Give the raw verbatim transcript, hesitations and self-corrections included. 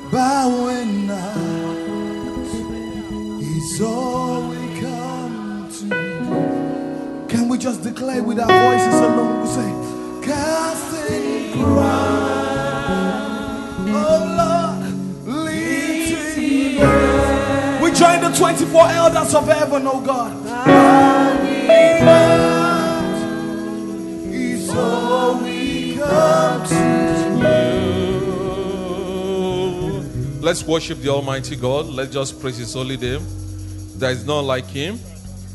bowing now is all we come to. Can we just declare with our voices alone? We say, casting crown, oh Lord, lifting up. We join the twenty-four elders of heaven, oh God. Bowing out is all we come to. Let's worship the Almighty God. Let's just praise His holy name. There is none like Him.